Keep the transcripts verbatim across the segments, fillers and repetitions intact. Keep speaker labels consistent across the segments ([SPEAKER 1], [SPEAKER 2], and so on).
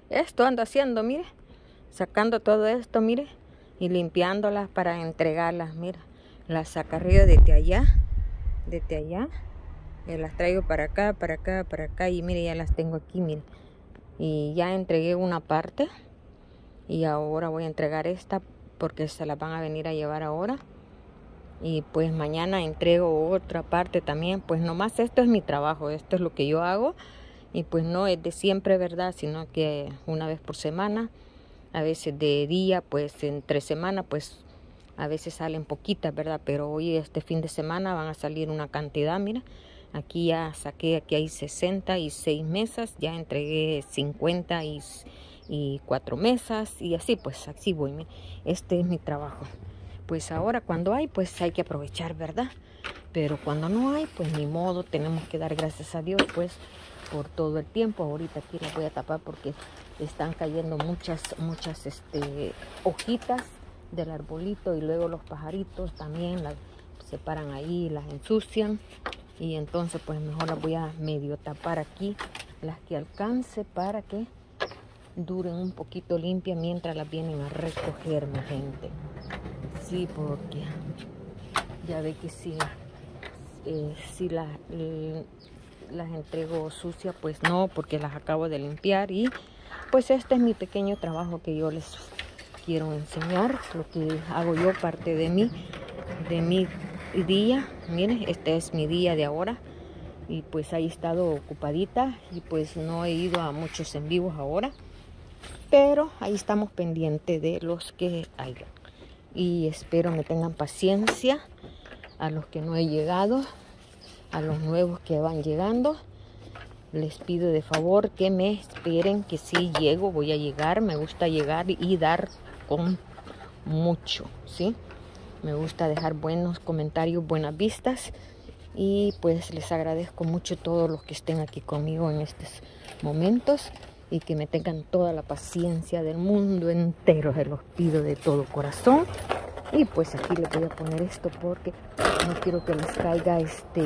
[SPEAKER 1] esto ando haciendo, mire, sacando todo esto, mire, y limpiándolas para entregarlas, mira, las sacaré desde allá, desde allá, y las traigo para acá, para acá, para acá, y mire, ya las tengo aquí, mire, y ya entregué una parte, y ahora voy a entregar esta, porque se las van a venir a llevar ahora, y pues mañana entrego otra parte también. Pues nomás esto es mi trabajo, esto es lo que yo hago, y pues no es de siempre, verdad, sino que una vez por semana, a veces de día, pues entre semana, pues a veces salen poquitas, verdad, pero hoy este fin de semana van a salir una cantidad. Mira, aquí ya saqué, aquí hay sesenta y seis mesas, ya entregué cincuenta y cuatro mesas, y así pues así voy. Mira, este es mi trabajo. Pues ahora cuando hay, pues hay que aprovechar, ¿verdad? Pero cuando no hay, pues ni modo, tenemos que dar gracias a Dios, pues, por todo el tiempo. Ahorita aquí las voy a tapar porque están cayendo muchas, muchas este, hojitas del arbolito, y luego los pajaritos también las se paran ahí, las ensucian, y entonces pues mejor las voy a medio tapar aquí, las que alcance, para que duren un poquito limpias mientras las vienen a recoger, mi gente. Sí, porque ya ve que si, eh, si las, eh, las entrego sucias, pues no, porque las acabo de limpiar. Y pues este es mi pequeño trabajo que yo les quiero enseñar, lo que hago yo, parte de mí, de mi día. Miren, este es mi día de ahora, y pues ahí he estado ocupadita, y pues no he ido a muchos en vivos ahora, pero ahí estamos pendientes de los que hayan. Y espero me tengan paciencia a los que no he llegado, a los nuevos que van llegando. Les pido de favor que me esperen, que si llego, voy a llegar. Me gusta llegar y dar con mucho, ¿sí? Me gusta dejar buenos comentarios, buenas vistas. Y pues les agradezco mucho todos los que estén aquí conmigo en estos momentos, y que me tengan toda la paciencia del mundo entero. Se los pido de todo corazón. Y pues aquí les voy a poner esto porque no quiero que les caiga este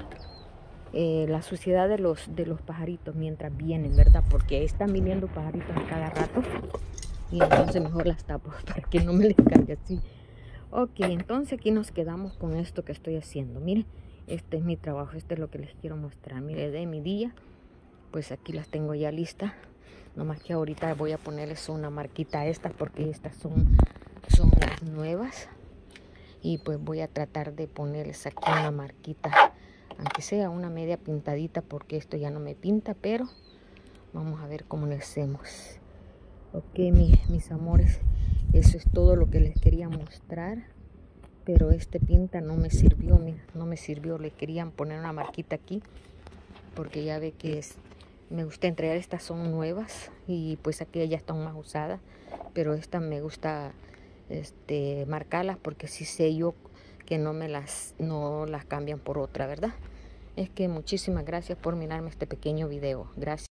[SPEAKER 1] eh, la suciedad de los de los pajaritos mientras vienen, ¿verdad? Porque están viniendo pajaritos a cada rato, y entonces mejor las tapo para que no me les caiga así. Ok, entonces aquí nos quedamos con esto que estoy haciendo. Miren, este es mi trabajo, este es lo que les quiero mostrar. Mire, de mi día, pues aquí las tengo ya listas. Nomás que ahorita voy a ponerles una marquita a estas, porque estas son, son las nuevas. Y pues voy a tratar de ponerles aquí una marquita, aunque sea una media pintadita, porque esto ya no me pinta, pero vamos a ver cómo le hacemos. Ok, mi, mis amores, eso es todo lo que les quería mostrar. Pero este pinta no me sirvió, mira, no me sirvió. Le querían poner una marquita aquí, porque ya ve que es, me gusta entregar, estas son nuevas, y pues aquellas ya están más usadas, pero estas me gusta este marcarlas, porque si sé yo que no me las no las cambian por otra, ¿verdad? Es que muchísimas gracias por mirarme este pequeño video. Gracias.